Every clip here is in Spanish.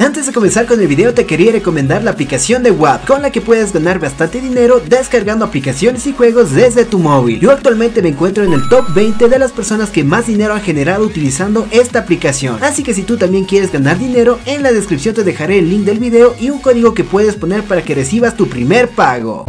Antes de comenzar con el video te quería recomendar la aplicación de WAP, con la que puedes ganar bastante dinero descargando aplicaciones y juegos desde tu móvil. Yo actualmente me encuentro en el top 20 de las personas que más dinero han generado utilizando esta aplicación. Así que si tú también quieres ganar dinero, en la descripción te dejaré el link del video y un código que puedes poner para que recibas tu primer pago.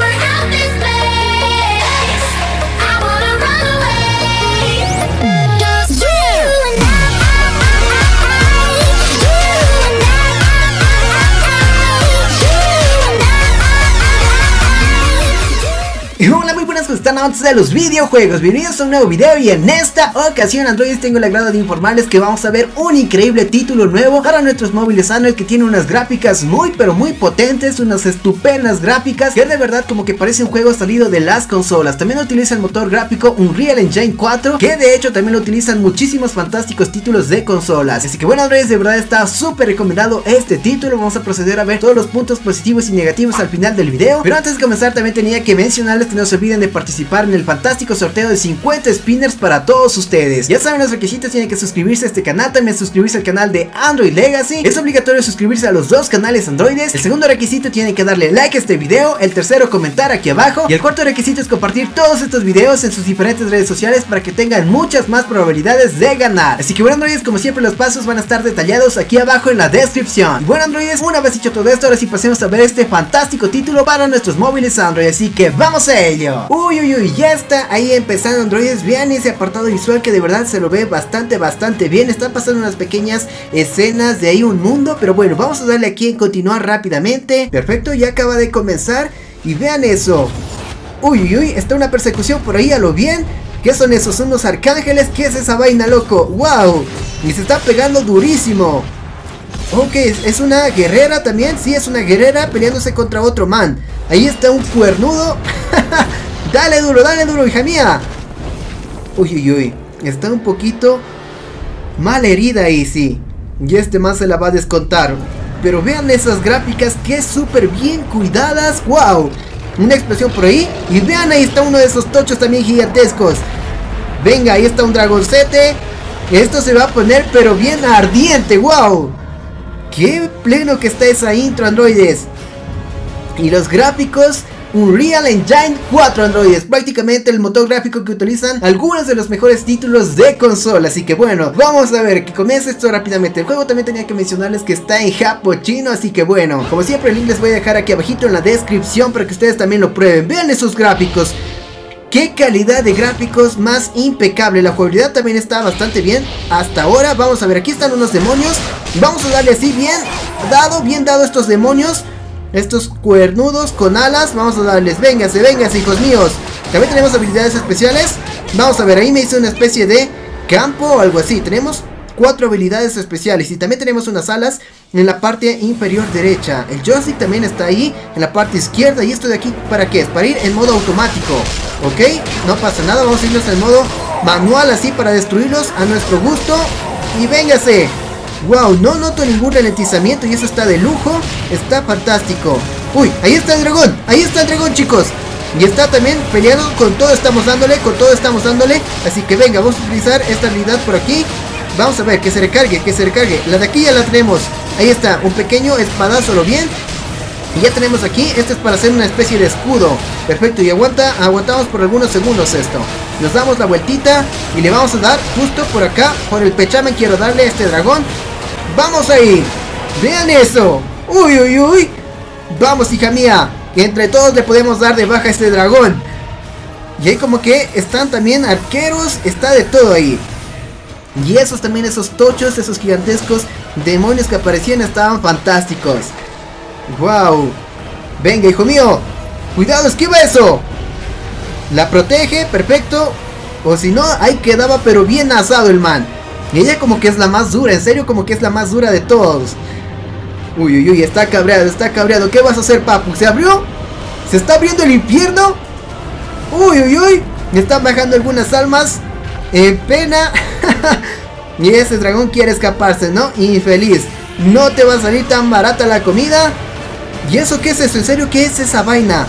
Hola, muy buenas, ¿cómo están amantes de los videojuegos? Bienvenidos a un nuevo video y en esta ocasión, androides, tengo el agrado de informarles que vamos a ver un increíble título nuevo para nuestros móviles Android que tiene unas gráficas muy potentes, unas estupendas gráficas que de verdad como que parece un juego salido de las consolas. También utiliza el motor gráfico Unreal Engine 4, que de hecho también lo utilizan muchísimos fantásticos títulos de consolas. Así que bueno, androides, de verdad está súper recomendado este título. Vamos a proceder a ver todos los puntos positivos y negativos al final del video, pero antes de comenzar también tenía que mencionarles que no se olviden de participar en el fantástico sorteo de 50 spinners para todos ustedes. Ya saben los requisitos: tienen que suscribirse a este canal, también suscribirse al canal de Android Legacy. Es obligatorio suscribirse a los dos canales androides. El segundo requisito, tienen que darle like a este video. El tercero, comentar aquí abajo. Y el cuarto requisito es compartir todos estos videos en sus diferentes redes sociales para que tengan muchas más probabilidades de ganar. Así que bueno, androides, como siempre los pasos van a estar detallados aquí abajo en la descripción. Bueno, androides, una vez dicho todo esto, ahora sí pasemos a ver este fantástico título para nuestros móviles Android. Así que vamos a ello. Uy, ya está ahí empezando, androides. Vean ese apartado visual que de verdad se lo ve bastante bien. Están pasando unas pequeñas escenas de ahí un mundo, pero bueno, vamos a darle aquí en continuar rápidamente. Perfecto, ya acaba de comenzar y vean eso. Uy, está una persecución por ahí a lo bien. ¿Qué son esos? ¿Son los arcángeles? ¿Qué es esa vaina, loco? ¡Wow! Y se está pegando durísimo. Ok, es una guerrera también. Sí, es una guerrera peleándose contra otro man. Ahí está un cuernudo. Dale duro, hija mía. Uy, está un poquito mal herida ahí, sí. Y este man se la va a descontar. Pero vean esas gráficas, que súper bien cuidadas. Wow, una explosión por ahí. Y vean, ahí está uno de esos tochos también gigantescos. Venga, ahí está un dragoncete. Esto se va a poner pero bien ardiente. Wow, qué pleno que está esa intro, androides. Y los gráficos Unreal Engine 4, androides, prácticamente el motor gráfico que utilizan algunos de los mejores títulos de consola. Así que bueno, vamos a ver que comience esto rápidamente. El juego también tenía que mencionarles que está en japochino, así que bueno, como siempre el link les voy a dejar aquí abajito en la descripción para que ustedes también lo prueben. Vean esos gráficos, qué calidad de gráficos más impecable. La jugabilidad también está bastante bien hasta ahora. Vamos a ver, aquí están unos demonios. Vamos a darle así bien dado a estos demonios, estos cuernudos con alas. Vamos a darles, véngase, hijos míos. También tenemos habilidades especiales. Vamos a ver, ahí me hice una especie de campo o algo así. Tenemos 4 habilidades especiales y también tenemos unas alas en la parte inferior derecha. El joystick también está ahí en la parte izquierda. Y esto de aquí, ¿para qué? Es para ir en modo automático. Ok, no pasa nada, vamos a irnos en modo manual así para destruirlos a nuestro gusto. Y véngase. Wow, no noto ningún ralentizamiento y eso está de lujo, está fantástico. Uy, ahí está el dragón, chicos. Y está también peleando, con todo estamos dándole, Así que venga, vamos a utilizar esta habilidad por aquí. Vamos a ver, que se recargue, La de aquí ya la tenemos. Ahí está, un pequeño espadazo, lo bien. Y ya tenemos aquí, este es para hacer una especie de escudo. Perfecto, y aguantamos por algunos segundos esto. Nos damos la vueltita y le vamos a dar justo por acá, por el pechamen quiero darle a este dragón. Vamos ahí, vean eso. Uy, vamos, hija mía, que entre todos le podemos dar de baja a este dragón. Y ahí como que están también arqueros, está de todo ahí. Y esos también, esos tochos, esos gigantescos demonios que aparecían estaban fantásticos. Wow, venga, hijo mío, cuidado, esquiva eso. La protege, perfecto. O si no, ahí quedaba pero bien asado el man. Y ella como que es la más dura, en serio, como que es la más dura de todos. Uy, está cabreado, ¿qué vas a hacer, papu? ¿Se abrió? ¿Se está abriendo el infierno? Uy, me están bajando algunas almas en pena. Y ese dragón quiere escaparse, ¿no? Infeliz, no te va a salir tan barata la comida. ¿Y eso qué es eso? ¿En serio qué es esa vaina?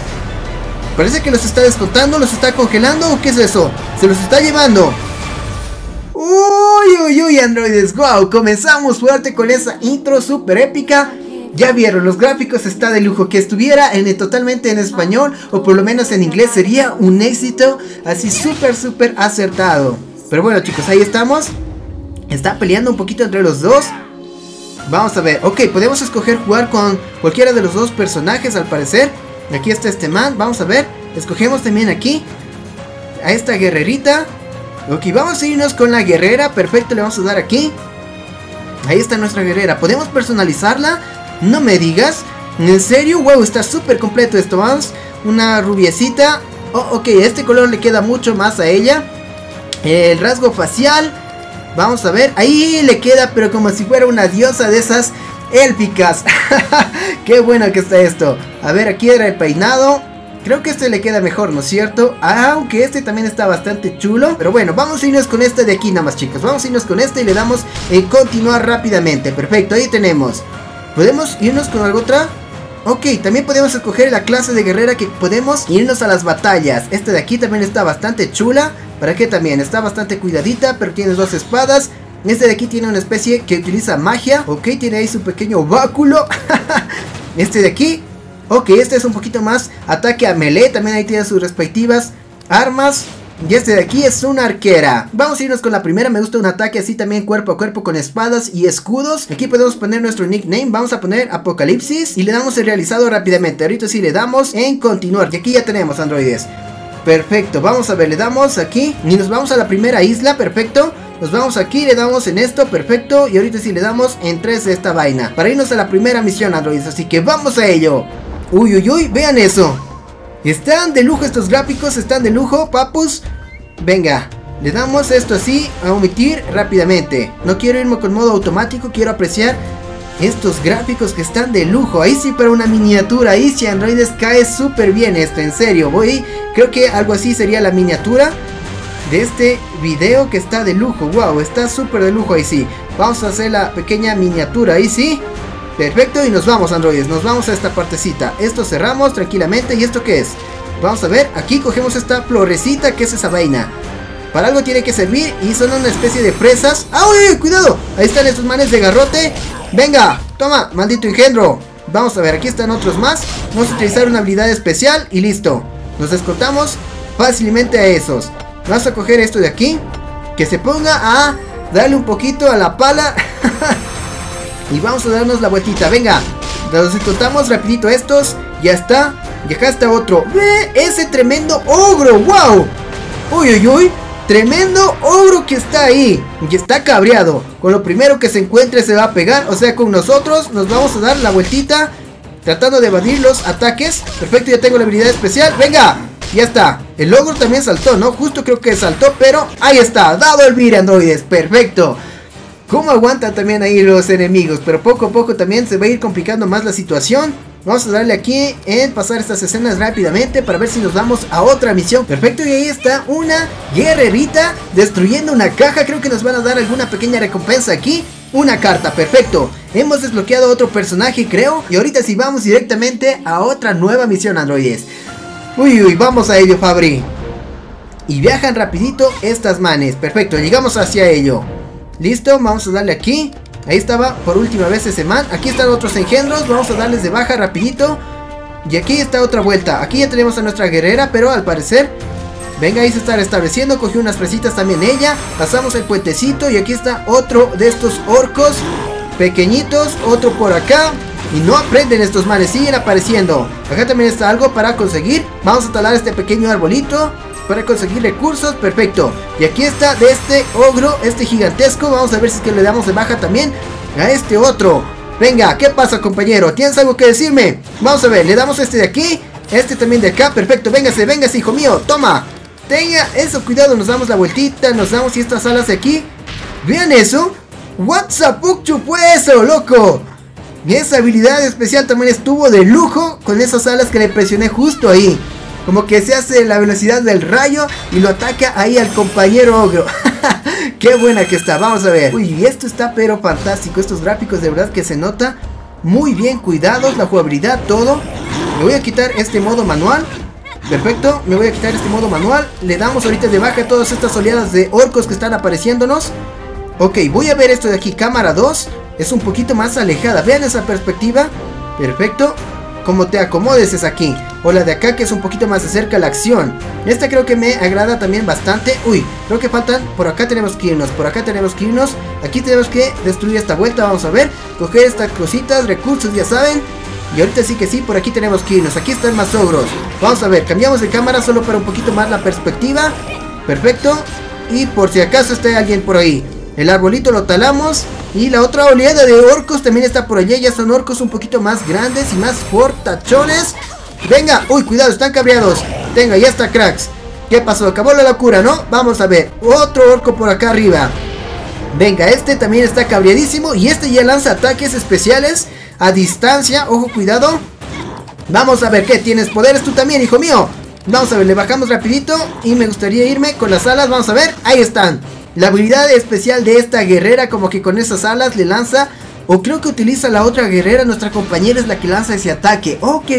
Parece que los está descontando, los está congelando, ¿o qué es eso? Se los está llevando. Uy, androides, wow, comenzamos fuerte con esa intro super épica. Ya vieron, los gráficos está de lujo. Que estuviera totalmente en español o por lo menos en inglés sería un éxito. Así súper acertado. Pero bueno chicos, ahí estamos. Está peleando un poquito entre los dos. Vamos a ver, ok, podemos escoger jugar con cualquiera de los dos personajes al parecer. Aquí está este man, vamos a ver. Escogemos también aquí a esta guerrerita. Ok, vamos a irnos con la guerrera. Perfecto, le vamos a dar aquí. Ahí está nuestra guerrera, podemos personalizarla. No me digas, ¿en serio? Wow, está súper completo esto. Vamos, una rubiecita. Oh, ok, este color le queda mucho más a ella. El rasgo facial, vamos a ver, ahí le queda, pero como si fuera una diosa de esas élficas. Qué bueno que está esto. A ver, aquí era el peinado. Creo que este le queda mejor, ¿no es cierto? Aunque este también está bastante chulo. Pero bueno, vamos a irnos con este de aquí nada más, chicos. Vamos a irnos con este y le damos en continuar rápidamente. Perfecto, ahí tenemos. ¿Podemos irnos con algo otra? Ok, también podemos escoger la clase de guerrera que podemos irnos a las batallas. Este de aquí también está bastante chula. ¿Para qué también? Está bastante cuidadita, pero tiene dos espadas. Este de aquí tiene una especie que utiliza magia. Ok, tiene ahí su pequeño báculo. Este de aquí, ok, este es un poquito más ataque a melee. También ahí tiene sus respectivas armas. Y este de aquí es una arquera. Vamos a irnos con la primera. Me gusta un ataque así también cuerpo a cuerpo con espadas y escudos. Aquí podemos poner nuestro nickname. Vamos a poner Apocalipsis y le damos el realizado rápidamente. Ahorita sí le damos en continuar. Y aquí ya tenemos, androides. Perfecto, vamos a ver, le damos aquí y nos vamos a la primera isla. Perfecto, nos vamos aquí, le damos en esto. Perfecto, y ahorita sí le damos en 3 de esta vaina para irnos a la primera misión, androides. Así que vamos a ello. Uy, vean eso. Están de lujo estos gráficos, están de lujo, papus. Venga, le damos esto así, a omitir rápidamente. No quiero irme con modo automático, quiero apreciar estos gráficos que están de lujo. Ahí sí, para una miniatura, ahí sí, androides, cae súper bien esto, en serio. Creo que algo así sería la miniatura de este video que está de lujo. Wow, está súper de lujo ahí sí. Vamos a hacer la pequeña miniatura, ahí sí. Perfecto, y nos vamos, androides, nos vamos a esta partecita. Esto cerramos tranquilamente. ¿Y esto qué es? Vamos a ver, aquí cogemos esta florecita. ¿Qué es esa vaina? Para algo tiene que servir y son una especie de presas. ¡Ay, cuidado! Ahí están estos manes de garrote. Venga, toma, maldito engendro. Vamos a ver, aquí están otros más. Vamos a utilizar una habilidad especial y listo. Nos escoltamos fácilmente a esos. Vamos a coger esto de aquí, que se ponga a darle un poquito a la pala. Y vamos a darnos la vueltita, venga. Nos escoltamos rapidito a estos. Ya está, y acá está otro. ¡Ve ese tremendo ogro! ¡Wow! Uy, tremendo ogro que está ahí. Y está cabreado. Con lo primero que se encuentre se va a pegar. O sea, con nosotros nos vamos a dar la vueltita, tratando de evadir los ataques. Perfecto, ya tengo la habilidad especial. ¡Venga! Ya está. El ogro también saltó, ¿no? Justo creo que saltó, pero ahí está. Dado el vir, androides. Perfecto. ¿Cómo aguantan también ahí los enemigos? Pero poco a poco también se va a ir complicando más la situación. Vamos a darle aquí en pasar estas escenas rápidamente para ver si nos vamos a otra misión. Perfecto, y ahí está una guerrerita destruyendo una caja. Creo que nos van a dar alguna pequeña recompensa aquí. Una carta, perfecto. Hemos desbloqueado a otro personaje, creo. Y ahorita sí vamos directamente a otra nueva misión, androides. Uy, vamos a ello, Fabri. Y viajan rapidito estas manes. Perfecto, llegamos hacia ello. Listo, vamos a darle aquí. Ahí estaba por última vez ese man. Aquí están otros engendros, vamos a darles de baja rapidito. Y aquí está otra vuelta. Aquí ya tenemos a nuestra guerrera, pero al parecer, venga, ahí se está restableciendo. Cogió unas fresitas también ella. Pasamos el puentecito y aquí está otro de estos orcos pequeñitos, otro por acá. Y no aprenden estos manes, siguen apareciendo. Acá también está algo para conseguir. Vamos a talar este pequeño arbolito para conseguir recursos, perfecto. Y aquí está de este ogro, este gigantesco. Vamos a ver si es que le damos de baja también a este otro. Venga, ¿qué pasa, compañero? ¿Tienes algo que decirme? Vamos a ver, le damos este de aquí, este también de acá, perfecto. Véngase, hijo mío, toma. Tenga eso, cuidado, nos damos la vueltita, nos damos y estas alas de aquí. Vean eso. WhatsApp fue eso, loco. Y esa habilidad especial también estuvo de lujo con esas alas que le presioné justo ahí. Como que se hace la velocidad del rayo y lo ataca ahí al compañero ogro. Qué buena que está, vamos a ver. Uy, esto está pero fantástico. Estos gráficos de verdad que se nota muy bien cuidados, la jugabilidad, todo. Me voy a quitar este modo manual. Perfecto, me voy a quitar este modo manual. Le damos ahorita de baja todas estas oleadas de orcos que están apareciéndonos. Ok, voy a ver esto de aquí, cámara 2. Es un poquito más alejada, vean esa perspectiva. Perfecto, como te acomodes es aquí. O la de acá que es un poquito más de cerca la acción. Esta creo que me agrada también bastante. Uy, creo que faltan, por acá tenemos que irnos, por acá tenemos que irnos. Aquí tenemos que destruir esta vuelta, vamos a ver. Coger estas cositas, recursos, ya saben. Y ahorita sí que sí, por aquí tenemos que irnos. Aquí están más ogros. Vamos a ver, cambiamos de cámara solo para un poquito más la perspectiva. Perfecto. Y por si acaso está alguien por ahí. El arbolito lo talamos. Y la otra oleada de orcos también está por allá. Ya son orcos un poquito más grandes y más fortachones. Venga, uy, cuidado, están cabreados. Venga, ya está, cracks. ¿Qué pasó? Acabó la locura, ¿no? Vamos a ver, otro orco por acá arriba. Venga, este también está cabreadísimo. Y este ya lanza ataques especiales a distancia, ojo, cuidado. Vamos a ver, ¿qué? ¿Tienes poderes tú también, hijo mío? Vamos a ver, le bajamos rapidito. Y me gustaría irme con las alas, vamos a ver. Ahí están. La habilidad especial de esta guerrera, como que con esas alas le lanza, o creo que utiliza la otra guerrera, nuestra compañera es la que lanza ese ataque. Ok.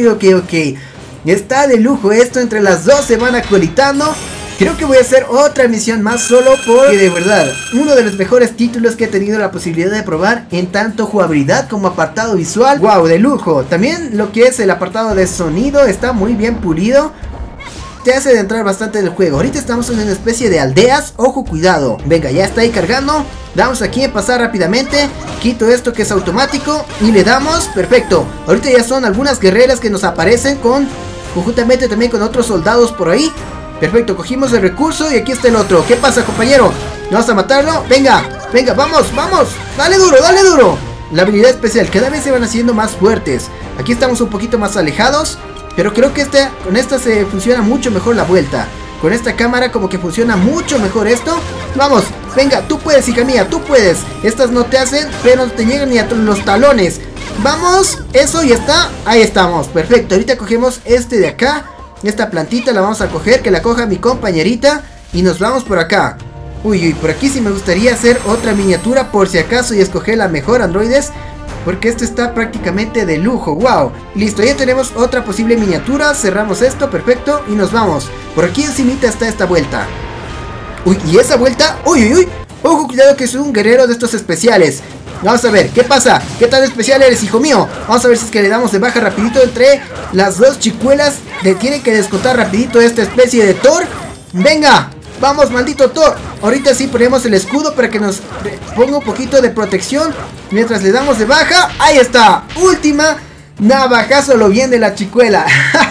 Está de lujo esto, entre las dos se van acolitando. Creo que voy a hacer otra misión más solo porque de verdad, uno de los mejores títulos que he tenido la posibilidad de probar en tanto jugabilidad como apartado visual. Wow, de lujo. También lo que es el apartado de sonido está muy bien pulido. Te hace adentrar bastante en el juego. Ahorita estamos en una especie de aldeas. Ojo, cuidado. Venga, ya está ahí cargando. Damos aquí en pasar rápidamente. Quito esto que es automático y le damos. Perfecto. Ahorita ya son algunas guerreras que nos aparecen conjuntamente también con otros soldados por ahí. Perfecto, cogimos el recurso y aquí está el otro. ¿Qué pasa, compañero? ¿Vamos a matarlo? Venga, vamos. Dale duro. La habilidad especial, cada vez se van haciendo más fuertes. Aquí estamos un poquito más alejados, pero creo que con esta se funciona mucho mejor la vuelta. Con esta cámara como que funciona mucho mejor esto. Vamos, venga, tú puedes, hija mía, tú puedes. Estas no te hacen, pero no te llegan ni a los talones. Vamos, eso ya está. Ahí estamos, perfecto. Ahorita cogemos este de acá. Esta plantita la vamos a coger, que la coja mi compañerita. Y nos vamos por acá. Uy, por aquí sí me gustaría hacer otra miniatura por si acaso y escoger la mejor, androides, porque esto está prácticamente de lujo. Wow, listo, ya tenemos otra posible miniatura. Cerramos esto, perfecto, y nos vamos. Por aquí encimita está esta vuelta. Uy, y esa vuelta, uy, ojo, cuidado que es un guerrero de estos especiales. Vamos a ver, ¿qué pasa? ¿Qué tan especial eres, hijo mío? Vamos a ver si es que le damos de baja rapidito entre las dos chicuelas. Le tiene que descontar rapidito esta especie de Thor. Venga, vamos, maldito Thor. Ahorita sí ponemos el escudo para que nos ponga un poquito de protección mientras le damos de baja. Ahí está, última navajazo lo bien de la chicuela.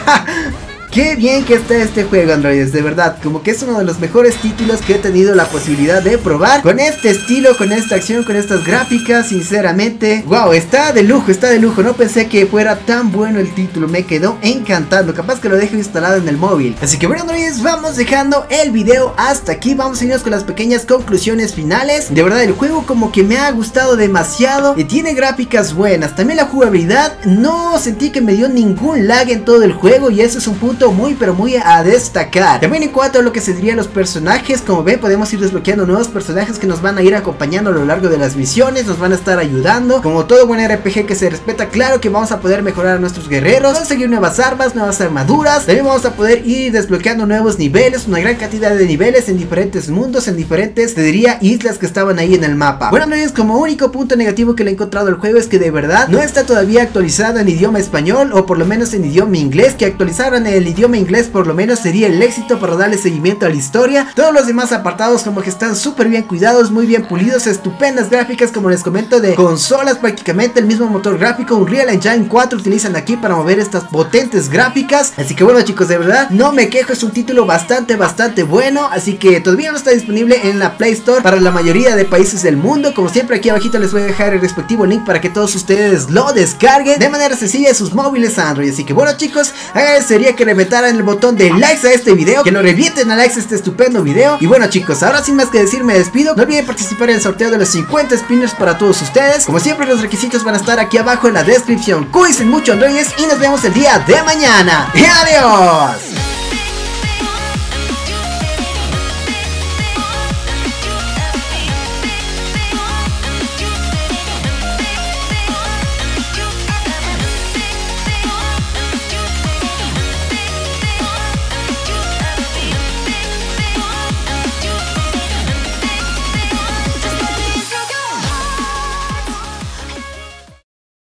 Qué bien que está este juego, androides, de verdad, como que es uno de los mejores títulos que he tenido la posibilidad de probar. Con este estilo, con esta acción, con estas gráficas, sinceramente, wow, está de lujo, no pensé que fuera tan bueno el título, me quedó encantando, capaz que lo dejo instalado en el móvil. Así que bueno, androides, vamos dejando el video hasta aquí, vamos a irnos con las pequeñas conclusiones finales. De verdad, el juego como que me ha gustado demasiado, y tiene gráficas buenas, también la jugabilidad, no sentí que me dio ningún lag en todo el juego, y eso es un punto muy pero muy a destacar. También en cuanto a lo que se diría los personajes, como ven podemos ir desbloqueando nuevos personajes que nos van a ir acompañando a lo largo de las misiones, nos van a estar ayudando. Como todo buen RPG que se respeta, claro que vamos a poder mejorar a nuestros guerreros, conseguir nuevas armas, nuevas armaduras. También vamos a poder ir desbloqueando nuevos niveles, una gran cantidad de niveles en diferentes mundos, en diferentes, te diría, islas que estaban ahí en el mapa. Bueno, amigos, como único punto negativo que le he encontrado al juego es que de verdad no está todavía actualizado en idioma español, o por lo menos en idioma inglés. Que actualizaran el idioma inglés por lo menos sería el éxito para darle seguimiento a la historia. Todos los demás apartados como que están súper bien cuidados, muy bien pulidos, estupendas gráficas, como les comento, de consolas prácticamente. El mismo motor gráfico, Unreal Engine 4 utilizan aquí para mover estas potentes gráficas. Así que bueno, chicos, de verdad no me quejo, es un título bastante bueno. Así que todavía no está disponible en la Play Store para la mayoría de países del mundo. Como siempre, aquí abajito les voy a dejar el respectivo link para que todos ustedes lo descarguen de manera sencilla en sus móviles Android. Así que bueno, chicos, agradecería que reventaran el botón de likes a este video, que lo revienten a likes a este estupendo video. Y bueno, chicos, ahora sin más que decir me despido. No olviden participar en el sorteo de los 50 spinners para todos ustedes. Como siempre, los requisitos van a estar aquí abajo en la descripción. Cuídense mucho, androides, y nos vemos el día de mañana. ¡Y adiós!